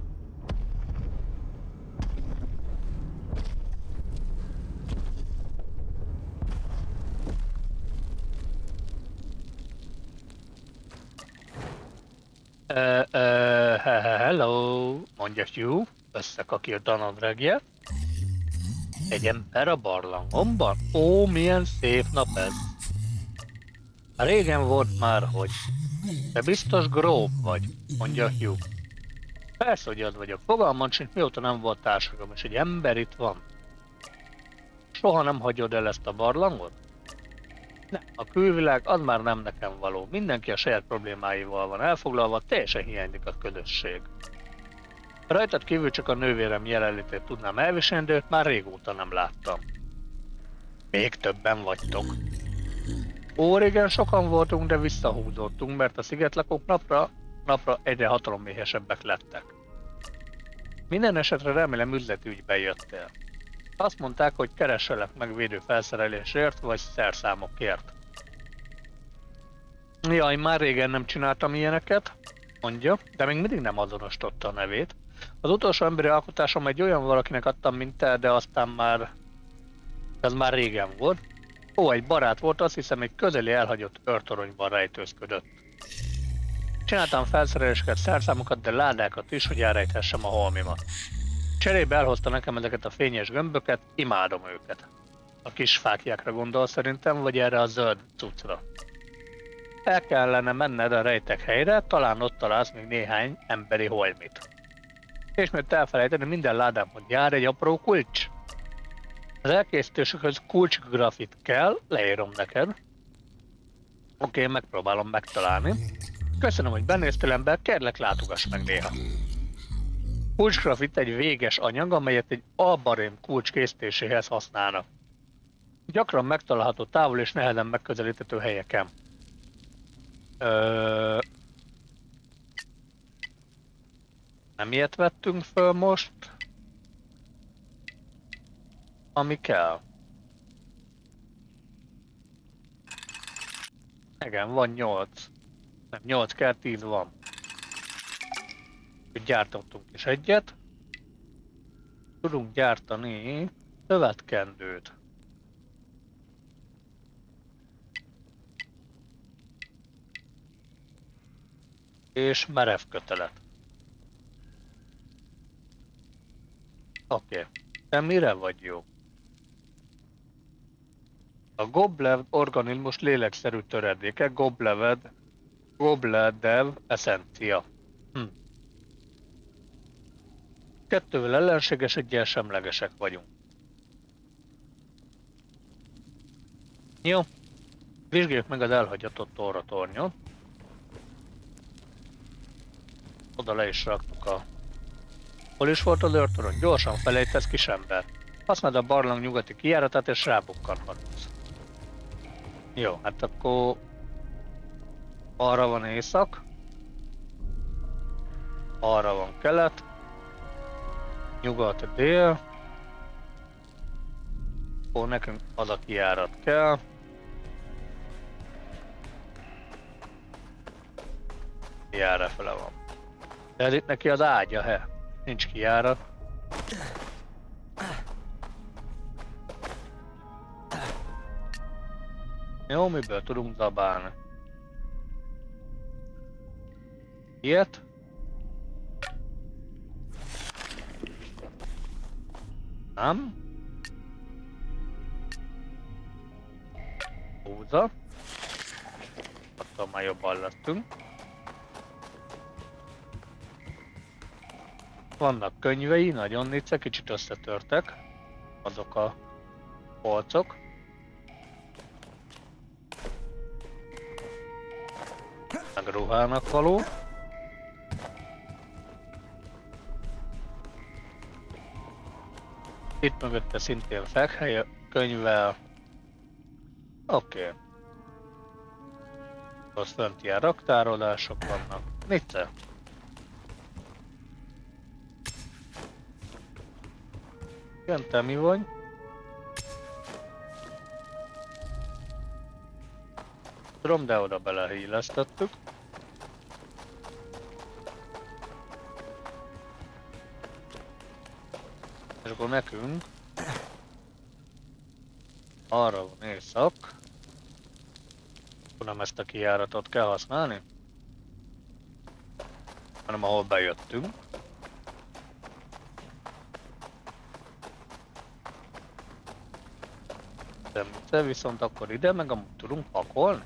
Hello, mondja Hugh, összekakírt Danadregje. Egy ember a barlangomban? Ó, milyen szép nap ez. Régen volt már, hogy. Te biztos gróf vagy, mondja Hugh. Persze, hogy az vagyok. Fogalmam sincs, mióta nem volt társadalom, és egy ember itt van. Soha nem hagyod el ezt a barlangot? Nem, a külvilág az már nem nekem való. Mindenki a saját problémáival van elfoglalva, teljesen hiányzik a közösség. Rajtad kívül csak a nővérem jelenlétét tudnám elviselni, de őt már régóta nem láttam. Még többen vagytok. Ó, régen sokan voltunk, de visszahúzódtunk, mert a szigetlakók napra egyre hatalomméhesebbek lettek. Minden esetre remélem üzletügyben jöttél. Azt mondták, hogy keresselek meg védő felszerelésért vagy szerszámokért. Jaj, már régen nem csináltam ilyeneket, mondja, de még mindig nem azonosította a nevét. Az utolsó emberi alkotásom egy olyan valakinek adtam, mint te, de aztán már... ez már régen volt. Ó, egy barát volt, azt hiszem egy közeli elhagyott őrtoronyban rejtőzködött. Csináltam felszereléseket, szerszámokat, de ládákat is, hogy elrejthessem a holmimat. Cserébe elhozta nekem ezeket a fényes gömböket, imádom őket. A kis fáklyákra gondol szerintem, vagy erre a zöld cuccra. El kellene menned a rejtek helyre, talán ott találsz még néhány emberi holmit. És mert elfelejteni, minden ládámhoz jár egy apró kulcs. Az elkészítésükhöz kulcsgrafit kell, leírom neked. Oké, megpróbálom megtalálni. Köszönöm, hogy benéztél ember, kérlek látogass meg néha. Kulcsgrafit egy véges anyag, amelyet egy albarém kulcs készítéséhez használnak. Gyakran megtalálható távol és nehezen megközelíthető helyeken. Nem ilyet vettünk föl most, ami kell. Igen, van 8. Nem, 8 kell, 10 van. Gyártottunk is egyet. Tudunk gyártani szövetkendőt. És merev kötelet. Oké. Te mire vagy jó? A Goblev organizmus lélekszerű töredéke, Gobledev essencia. Kettővel ellenséges, egyel semlegesek vagyunk. Jó. Vizsgáljuk meg az elhagyatott tornyot. Oda le is raktuk a... Hol is volt az őrtorony? Gyorsan felejtesz, kisember. Használd a barlang nyugati kijáratát és rábukkanhatsz. Jó, hát akkor... arra van észak. Arra van kelet. Nyugat, dél. Akkor nekünk az a kijárat kell. Kijára fele van. De ez itt neki az ágya, he? Nincs kijárat. Jó, miből tudunk zabálni? Ilyet. Nem. Húza. Attól már jobban lettünk. Vannak könyvei, nagyon nicce, kicsit összetörtek. Azok a polcok. Meg ruhának való. Itt mögötte szintén fekhely könyvvel. Oké. Ott fönt ilyen raktárolások vannak. Nicce. Igen, te mi vagy? Tudom, de oda belehílesztettük. És akkor nekünk arra van éjszak. Nem ezt a kijáratot kell használni, hanem ahol bejöttünk. De viszont akkor ide meg amúgy tudunk pakolni.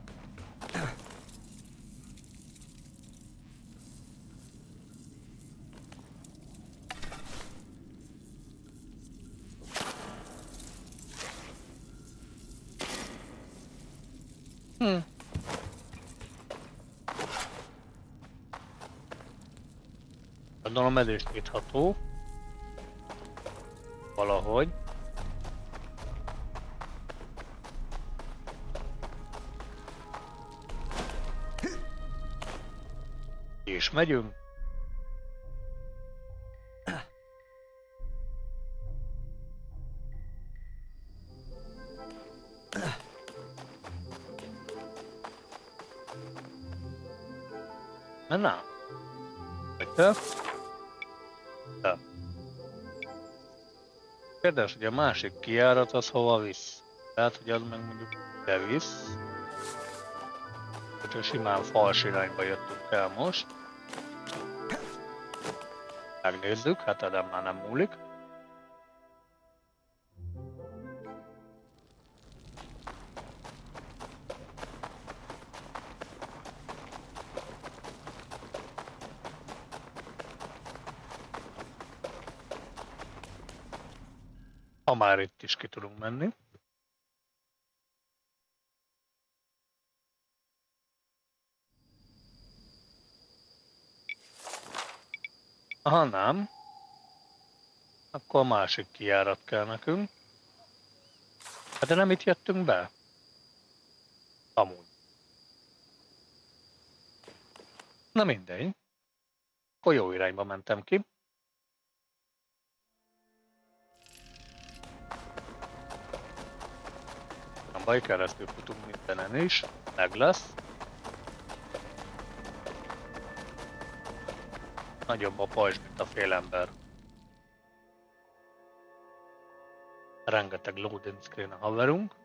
Gondolom ez is nyitható. Valahogy. És megyünk. Na. Te? Te. Kérdés, hogy a másik kijárat az hova visz? Tehát, hogy az meg mondjuk ide visz. Úgyhogy simán fals irányba jöttünk el most. Megnézzük, hát ezen már nem múlik. Ha már itt is ki tudunk menni. Ha nem, akkor a másik kijárat kell nekünk. Hát de nem itt jöttünk be? Amúgy. Na mindegy. Akkor jó irányba mentem ki. A baj, keresztül futunk mindenen is. Meg lesz. Nagyobb a pajzs, mint a félember. Rengeteg loading screen a haverunk.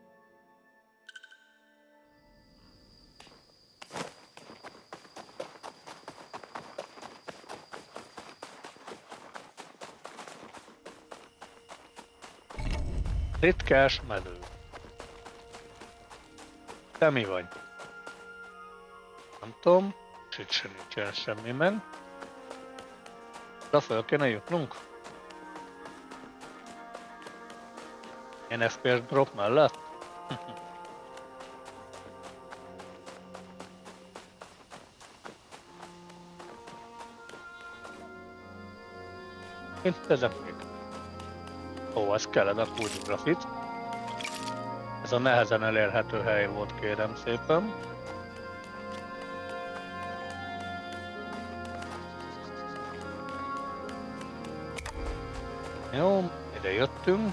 Ritkás medő. Te mi vagy? Nem tudom, és itt sem nincsen semmi meg. De föl kéne jutnunk? Ilyen FPS drop mellett? Mint ezek még. Ó, ez kellene a kulcs grafit. Ez a nehezen elérhető hely volt, kérem szépen. Jó, ide jöttünk.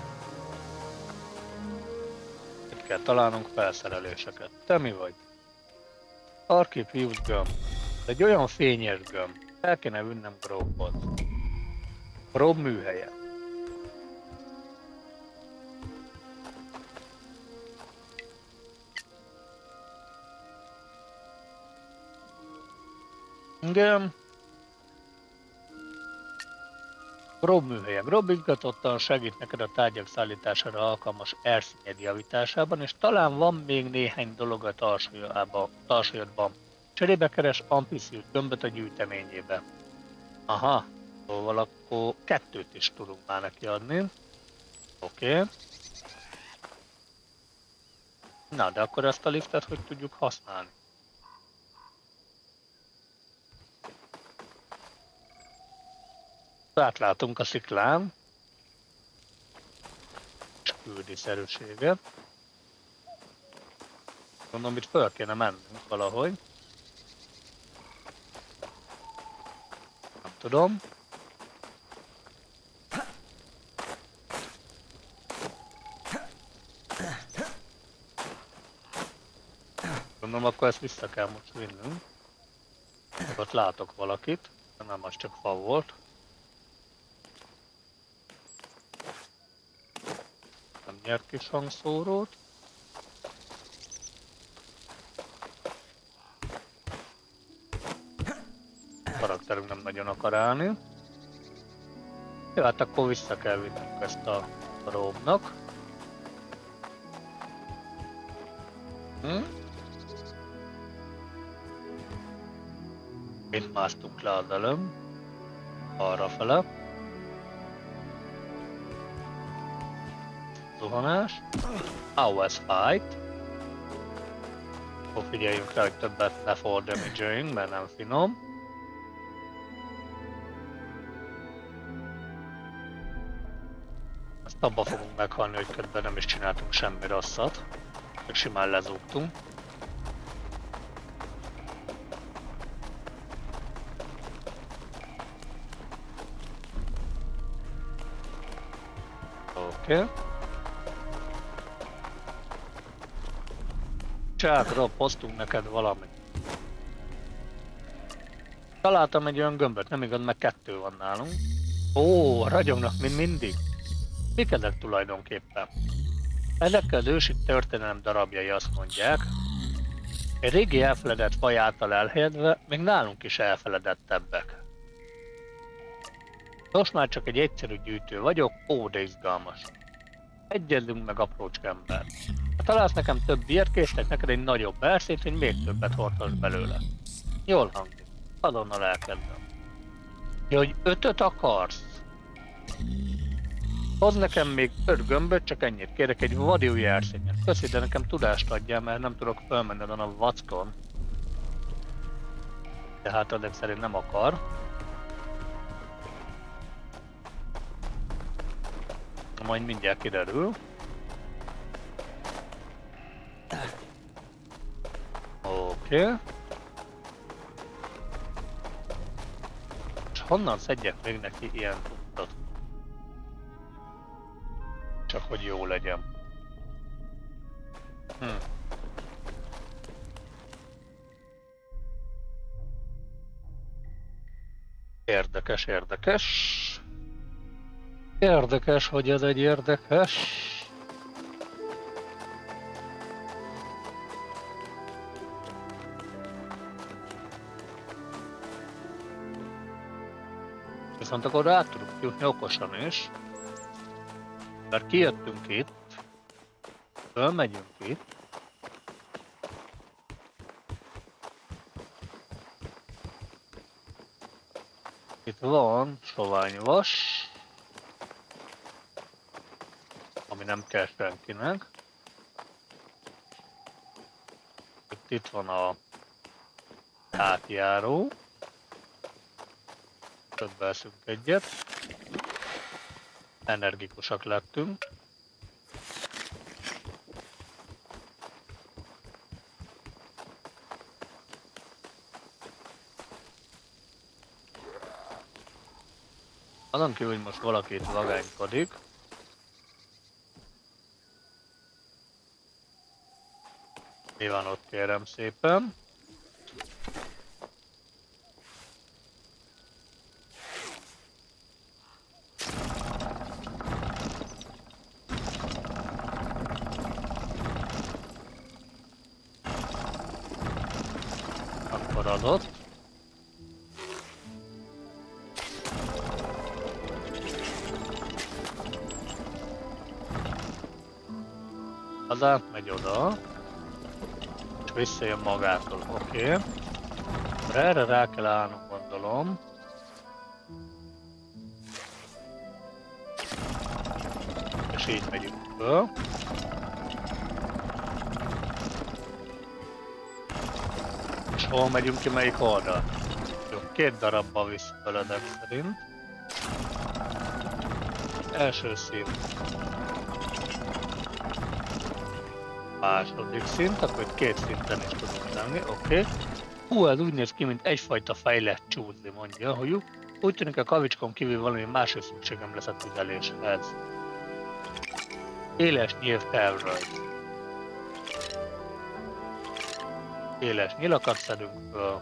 Itt kell találnunk felszereléseket. Te mi vagy? Archive gömb. Egy olyan fényes gömb. El kéne vinnem Grove-ot. Grove műhelye. Igen. Rob műhelyen. Rob izgatottan segít neked a tárgyak szállítására alkalmas erszényed javításában, és talán van még néhány dolog a tarsajodban. Cserébe keres Amphissius gömböt a gyűjteményébe. Aha, szóval akkor 2 is tudunk már neki adni. Oké. Na, de akkor ezt a liftet hogy tudjuk használni? Átlátunk a sziklán. És küldi szerűséget. Gondolom, itt föl kéne mennünk valahogy. Nem tudom. Gondolom, akkor ezt vissza kell most vinnünk. Ott látok valakit, de nem, az csak fa volt. Nem nyert kis hangszórót. A karakterünk nem nagyon akar állni. Jó, hát akkor vissza kell vinnünk ezt a róbnak. Itt másztunk le az előbb. Arrafele. Zuhanás. Hours fight. Akkor figyeljünk rá, hogy többet ne fall damage-öljünk, mert nem finom. Azt abba fogunk meghalni, hogy közben nem is csináltunk semmi rosszat. Csak simán lezúgtunk. Oké. Csákra hoztunk neked valamit. Találtam egy olyan gömböt, nem igaz, meg 2 van nálunk. Ó, ragyognak, mint mindig. Mik ezek tulajdonképpen? Ezekkel az ősi történelem darabjai, azt mondják. Egy régi elfeledett faj által elhelyezve, még nálunk is elfeledettebbek. Most már csak egy egyszerű gyűjtő vagyok, ó, de izgalmas. Egyezzünk meg, aprócska ember. Ha találsz nekem több ilyet, készítek neked egy nagyobb erszét, hogy még többet hordhass belőle. Jól hangzik. Azonnal elkezdem. Ja, hogy 5-öt akarsz? Hozz nekem még 5 gömböt, csak ennyit kérek, egy vadi új erszényet. Köszi, de nekem tudást adjál, mert nem tudok fölmenni a vackon. De hát addig szerint nem akar. Majd mindjárt kiderül. Oké. És honnan szedjek még neki ilyen tudtat? Csak hogy jó legyen. Érdekes, érdekes. Érdekes, hogy ez egy érdekes. Viszont akkor át tudunk jutni okosan is. Mert kijöttünk itt. Fölmegyünk itt. Itt van soványvas. Ami nem kell senkinek. Itt van a átjáró. Többelszünk egyet. Energikusak lettünk. Azon kívül, hogy most valaki itt vagánykodik. Mi van ott, kérem szépen? Akkor adott. az átmegy oda, és visszajön magától, oké. Erre rá kell állnunk, gondolom. És így megyünk föl. És hol megyünk ki, melyik oldal? Jó, 2 darabban visz feledek szerint. Első szint. Második szint, akkor itt 2 szinten is tudunk lenni, oké. Hú, ez úgy néz ki, mint egyfajta fejlett csúdli, mondja, hogy úgy tűnik a kavicskon kívül valami másik szükségem lesz a tüzeléshez. Éles nyílt tervrajz. Éles nyilakat szedünk föl.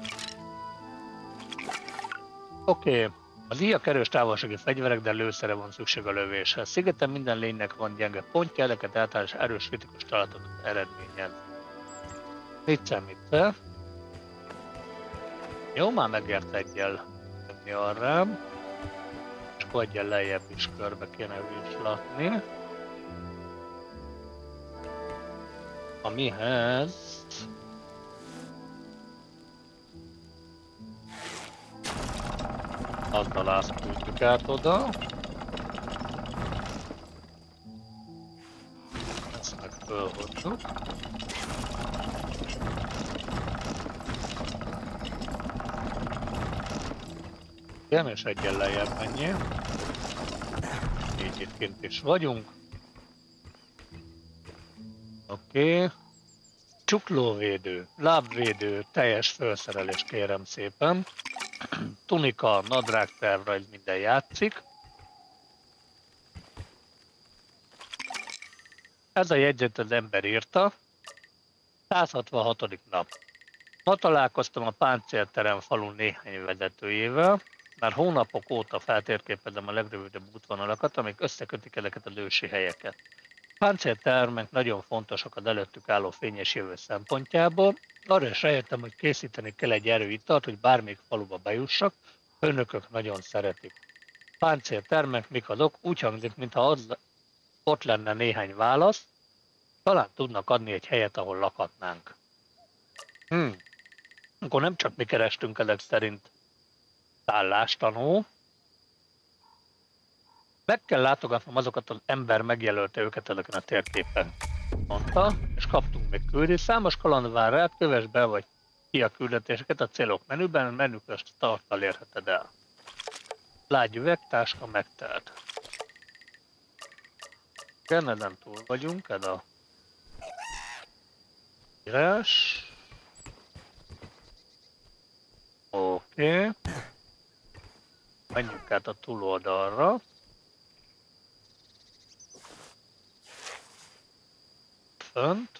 Oké. Az íjak erős távolsági fegyverek, de lőszere van szükség a lövéshez. Szigeten minden lénynek van gyenge pontja, ezeket általános erős kritikus találatot eredményez. Mit szemíte? Jó, már megért egyel menni arra. És akkor egyen lejjebb is körbe kéne vizslatni. Amihez... azzal átküldjük át oda. Ezt meg fölhozzuk. Igen, és egyen lejjebb menjél. Így itt kint is vagyunk. Oké. Csuklóvédő, lábvédő, teljes felszerelés kérem szépen. Tunika, nadrág, tervrajz, minden játszik. Ez a jegyzet az ember írta. 166. nap. Ma találkoztam a páncélterem falu néhány vezetőjével. Már hónapok óta feltérképezem a legrövidebb útvonalakat, amik összekötik ezeket az ősi helyeket. Páncéltermek nagyon fontosak az előttük álló fényes jövő szempontjából. Arra is rájöttem, hogy készíteni kell egy erőitalt, hogy bármelyik faluba bejussak, főnökök nagyon szeretik. Páncéltermek mik azok? Úgy hangzik, mintha ott lenne néhány válasz, talán tudnak adni egy helyet, ahol lakhatnánk. Akkor nem csak mi kerestünk ezek szerint szállástanú. Meg kell látogatnom azokat az ember megjelölte őket ezeken a térképen, mondta, és kaptunk még küldést. Számos kaland vár rád, kövess be vagy ki a küldetéseket a célok menüben, menüközt tarttal érheted el. Lágy üvegtáska megtelt. Igen, ezen túl vagyunk, ez a írás. Oké. Menjünk át a túloldalra. Fönt.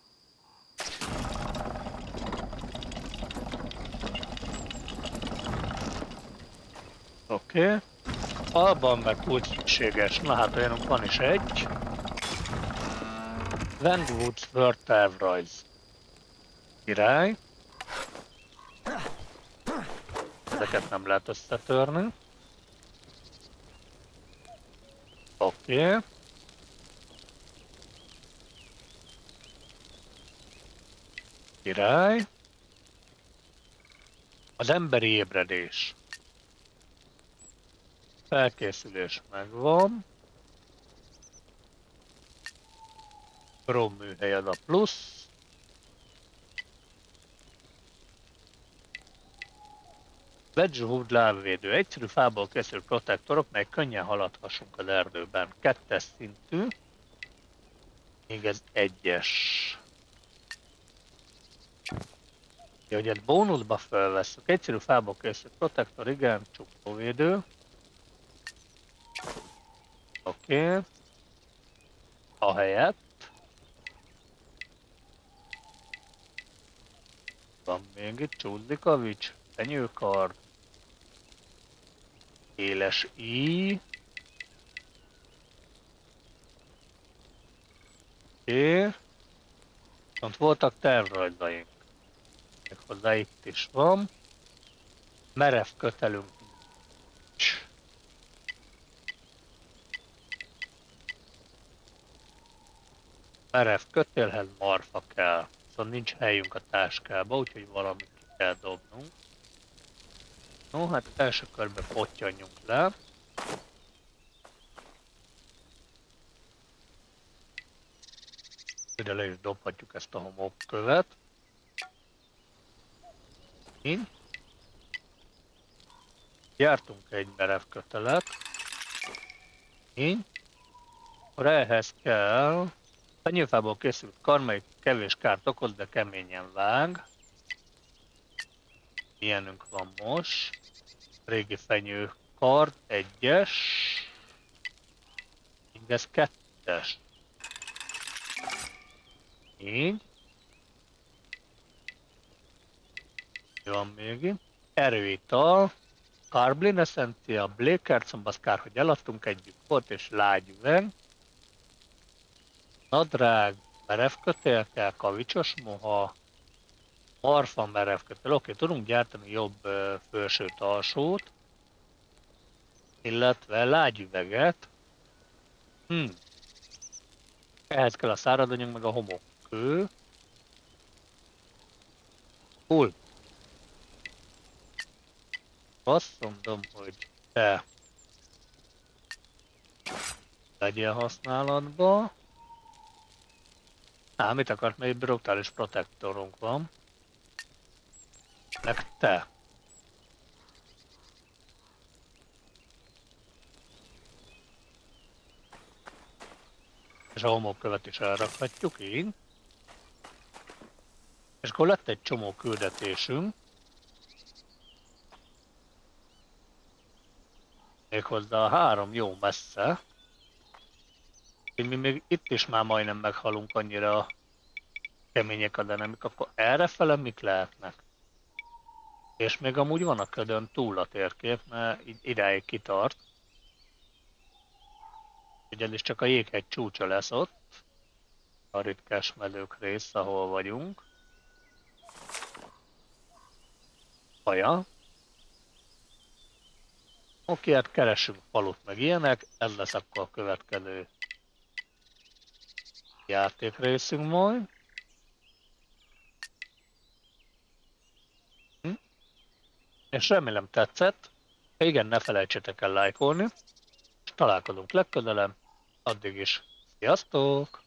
Oké. Alban meg úgy szükséges. Na hát olyanunk van is egy. Wendwoods World tervrajz. Király. Ezeket nem lehet összetörni. Oké. Király. Az emberi ébredés. Felkészülés megvan. Krom műhely az a plusz. Wedgwood lábvédő. Egyszerű fából készült protektorok, mely könnyen haladhassunk az erdőben. 2-es szintű. Még ez 1-es. Hogy egy bónuszba felvesszük. Egyszerű fából készült protektor, igen, csuklóvédő. Oké. A helyett. Van még itt csúzdikavics, fenyőkard. Éles íj. Oké. Viszont voltak tervrajzaink. Hozzá itt is van. Merev kötelünk. Merev kötélhez marfa kell. Szóval nincs helyünk a táskába, úgyhogy valamit ki kell dobnunk. No, hát első körben pottyanjunk le. Ide le is dobhatjuk ezt a homokkövet. Így. Gyártunk egy merev kötelet. Így. Akkor ehhez kell fenyőfából készült kar, mely kevés kárt okoz, de keményen vág. Ilyenünk van most. Régi fenyő kard, 1-es. Így ez 2-es. Így. Van még itt. Erőital. Carblin Essentia, Blakerson, az kár, hogy eladtunk együtt volt, és lágy üveg. Nadrág, merevkötélke, kavicsos moha, marfa merevkötél. Oké, tudunk gyártani jobb felsőt, alsót, illetve lágyüveget. Ehhez kell a száradanyag, meg a homokkő. Cool. Azt mondom, hogy te legyél használatba. Mit akart, mert egy brutális protektorunk van. Meg te. És a homokkövet is elrakhatjuk, így. És akkor lett egy csomó küldetésünk. Méghozzá 3 jó messze. Mi még itt is már majdnem meghalunk, annyira kemények a denemik, akkor errefele mik lehetnek? És még amúgy van a ködön túl a térkép, mert idáig kitart. Ugye ez csak a jéghegy csúcsa lesz ott. A ritkás medők rész, ahol vagyunk. Haja. Oké, hát keressünk falut meg ilyenek, ez lesz akkor a következő játékrészünk majd. És remélem tetszett. Ha igen, ne felejtsétek el lájkolni. És találkozunk legközelebb. Addig is. Sziasztok!